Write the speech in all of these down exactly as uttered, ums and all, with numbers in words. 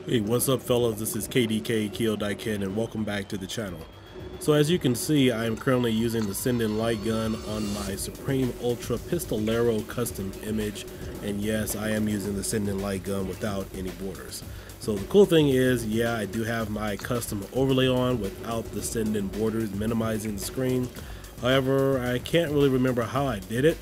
Hey, what's up fellas, this is K D K Kiodiekin and welcome back to the channel. So as you can see, I am currently using the SInden Lightgun on my Supreme Ultra Pistolero custom image, and yes, I am using the SInden Lightgun without any borders. So the cool thing is, yeah, I do have my custom overlay on without the SInden borders, minimizing the screen. However, I can't really remember how I did it,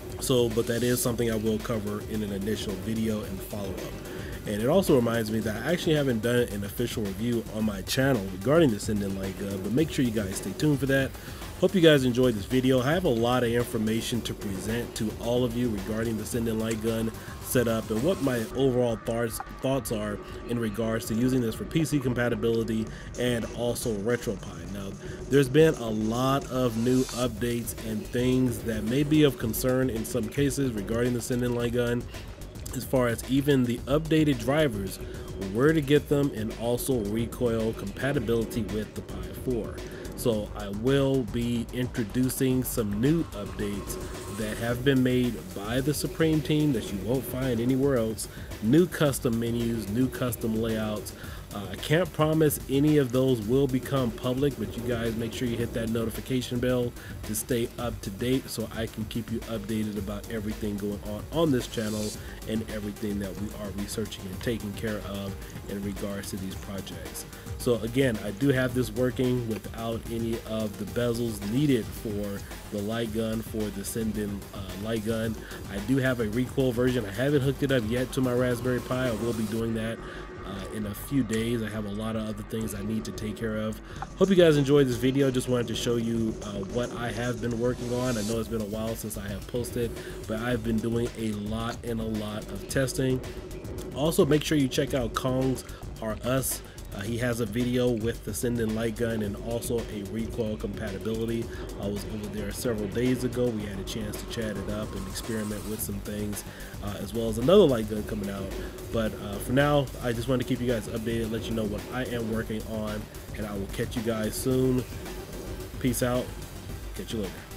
so but that is something I will cover in an initial video and follow up. And it also reminds me that I actually haven't done an official review on my channel regarding the SInden Lightgun, but make sure you guys stay tuned for that. Hope you guys enjoyed this video. I have a lot of information to present to all of you regarding the SInden Lightgun setup and what my overall thoughts thoughts are in regards to using this for P C compatibility and also Retropie. Now, there's been a lot of new updates and things that may be of concern in some cases regarding the SInden Lightgun, as far as even the updated drivers, where to get them, and also recoil compatibility with the Pi four. So I will be introducing some new updates that have been made by the Supreme team that you won't find anywhere else. New custom menus, new custom layouts. Uh, I can't promise any of those will become public, but you guys make sure you hit that notification bell to stay up to date so I can keep you updated about everything going on on this channel and everything that we are researching and taking care of in regards to these projects. So again, I do have this working without any of the bezels needed for the light gun, for the SInden uh, light gun. I do have a recoil version. I haven't hooked it up yet to my Raspberry Pi. I will be doing that Uh, in a few days. I have a lot of other things I need to take care of. Hope you guys enjoyed this video. Just wanted to show you uh, what I have been working on. I know it's been a while since I have posted, but I've been doing a lot and a lot of testing. Also, make sure you check out Kongs Are Us. Uh, he has a video with the SInden Lightgun and also a recoil compatibility. I was over there several days ago. We had a chance to chat it up and experiment with some things, uh, as well as another light gun coming out. But uh, for now, I just wanted to keep you guys updated, let you know what I am working on, and I will catch you guys soon. Peace out. Catch you later.